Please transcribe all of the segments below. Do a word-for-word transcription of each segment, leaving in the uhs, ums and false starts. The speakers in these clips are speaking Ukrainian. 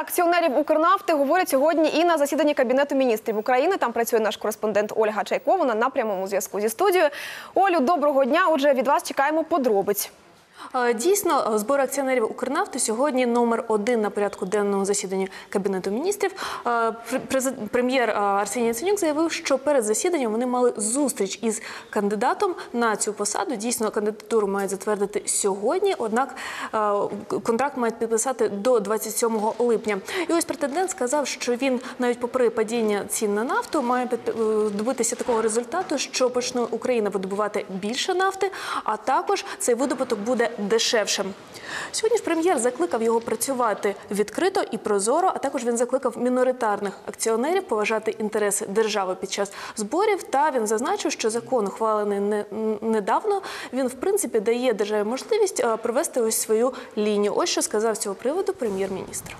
акціонерів «Укрнафти» говорять сьогодні і на засіданні Кабінету міністрів України. Там працює наш кореспондент Ольга Чайко, вона на прямому зв'язку зі студією. Олю, доброго дня. Отже, від вас чекаємо подробиць. Дійсно, збори акціонерів «Укрнафти» сьогодні номер один на порядку денному засіданні Кабінету міністрів. Прем'єр Арсеній Яценюк заявив, що перед засіданням вони мали зустріч із кандидатом на цю посаду. Дійсно, кандидатуру мають затвердити сьогодні, однак контракт мають підписати до двадцять сьомого липня. І ось претендент сказав, що він навіть попри падіння цін на нафту має добитися такого результату, що почне Україна видобувати більше нафти, а також цей видобуток буде дешевшим. Сьогодні ж прем'єр закликав його працювати відкрито і прозоро, а також він закликав міноритарних акціонерів поважати інтереси держави під час зборів. Та він зазначив, що закон, ухвалений не, недавно, він в принципі дає державі можливість провести ось свою лінію. Ось що сказав з цього приводу прем'єр-міністр.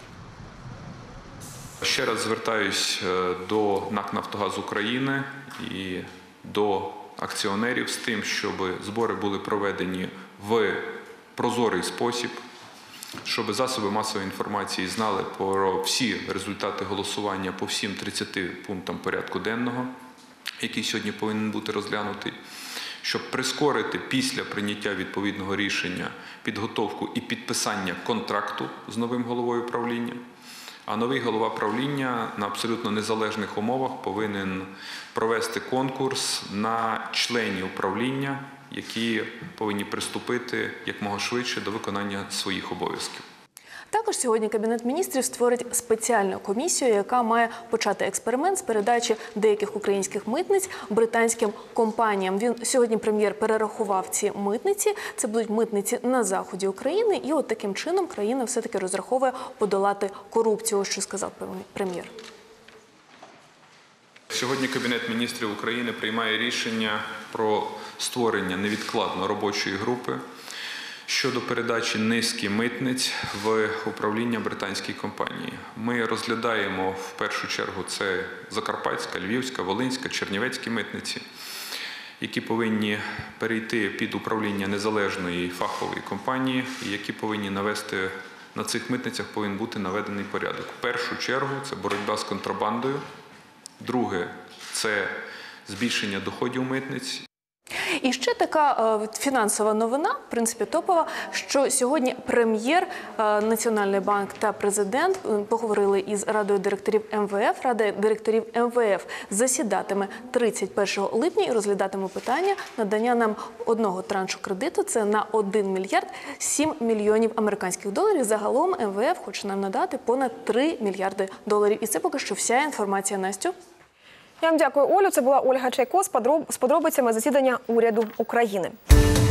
Ще раз звертаюсь до НАК «Нафтогаз України» і до акціонерів з тим, щоб збори були проведені в прозорий спосіб, щоб засоби масової інформації знали про всі результати голосування по всім тридцяти пунктам порядку денного, який сьогодні повинен бути розглянутий, щоб прискорити після прийняття відповідного рішення підготовку і підписання контракту з новим головою правління. А новий голова правління на абсолютно незалежних умовах повинен провести конкурс на членів правління, які повинні приступити якомога швидше до виконання своїх обов'язків. Також сьогодні Кабінет міністрів створить спеціальну комісію, яка має почати експеримент з передачі деяких українських митниць британським компаніям. Він сьогодні прем'єр перерахував ці митниці. Це будуть митниці на заході України. І от таким чином країна все-таки розраховує подолати корупцію, ось що сказав прем'єр. Сьогодні Кабінет міністрів України приймає рішення про створення невідкладно робочої групи щодо передачі низки митниць в управління британській компанії. Ми розглядаємо в першу чергу це Закарпатська, Львівська, Волинська, Чернівецькі митниці, які повинні перейти під управління незалежної фахової компанії, і які повинні навести, на цих митницях повинен бути наведений порядок. В першу чергу це боротьба з контрабандою, друге – це збільшення доходів митниць. І ще така е, фінансова новина, в принципі топова, що сьогодні прем'єр, е, Національний банк та президент поговорили із Радою директорів ем ве еф. Рада директорів ем ве еф засідатиме тридцять першого липня і розглядатиме питання надання нам одного траншу кредиту. Це на один мільярд сім мільйонів американських доларів. Загалом ем ве еф хоче нам надати понад три мільярди доларів. І це поки що вся інформація, Настю. Я вам дякую, Олю. Це була Ольга Чайко з подробицями засідання уряду України.